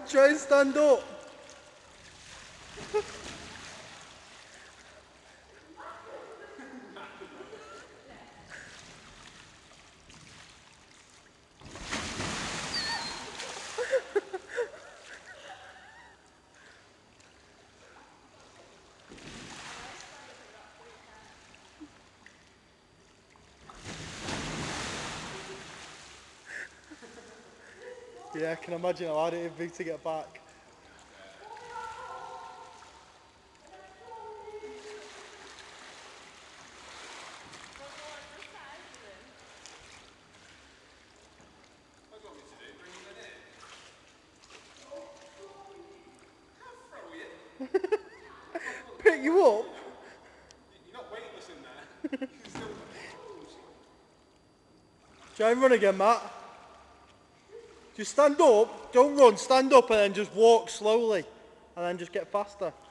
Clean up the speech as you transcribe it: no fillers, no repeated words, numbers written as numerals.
Try and stand up. Yeah, I can imagine how hard it would be to get back. Pick you up? You're not weightless in there. Try and run again, Matt. Just stand up, don't run, stand up and then just walk slowly. And then just get faster.